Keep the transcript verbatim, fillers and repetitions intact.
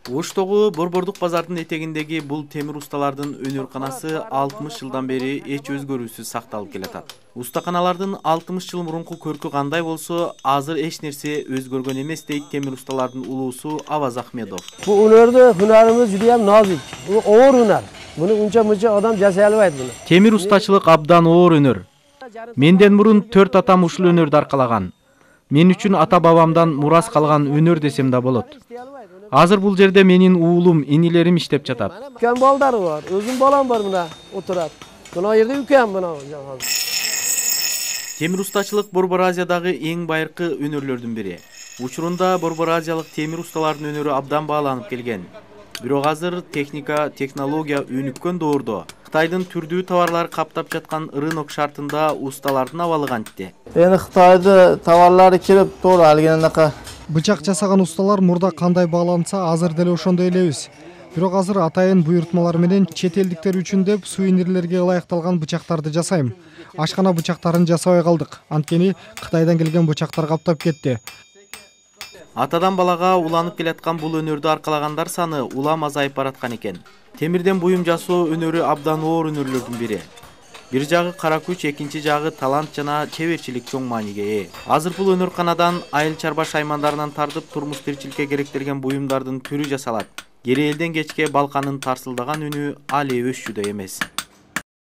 Оштогу Борбордук базардын этегиндеги бул темир усталардын өнөрканасы алтымыш жылдан бери эч өзгөрүүсүз сакталып келатат. Устаканалардын алтымыш жыл мурунку көркү кандай болсо, азыр эч нерсе өзгөргөн эмес дейт темир усталардын улуусу Аваз Ахмедов. Bu өнөрдө хунарыбыз juda ham nozik. Bu оор hunar. Buni uncha-muncha odam jasay albaydi buni. Темир устачылык абдан оор өнөр. Менден мурун төрт атам ушул өнөрдү аркалаган. Мен үчүн ата бабамдан мурас калган өнөр десем да болот. Азыр бул жерде менин уулум, инилерим иштеп жатат. Үлкен балдары бар, өзүм балам бар мына отурат. Мына жерде үлкен мына. Темир устачылык Борбор Азиядагы эң байыркы өнөрлөрдүн бири. Учурунда Борбор Азиялык темир усталардын өнөрү абдан бааланып келген. Бирок азыр техника, технология өнүккөн доордо Кытайдын түрдүү товарлары каптап жаткан рынок шартында усталардын абалы кантти? Эми Кытайда товарлары келип туура алгенакка. Бычак жасаган усталар мурда кандай бааланса, азыр деле ошондой элебиз. Бирок азыр атайын буйртмалар менен чет элдиктер үчүн деп сувенирлерге ылайыкталган бычактарды жасайм. Ашкана бычактарын жасабай калдык. Анткени Кытайдан келген бычактар каптап кетти. Атадан балага уланып келаткан бул өнөрдү аркалагандар саны улам азайып бараткан экен. Темирден буюм жасоо өнөрү абдан оор өнөрлөрдүн бири. Бир жагы кара күч, экинчи жагы талант жана чеберчилик чоң мааниге ээ. Азыр бул өнөрканадан айыл чарба шаймандарынан тартып турмуш тиричиликке керектелген буюмдардын түрү жасалат. Кери элден кечке балканын тарсылдаган үнү али өшчүдөй эмес.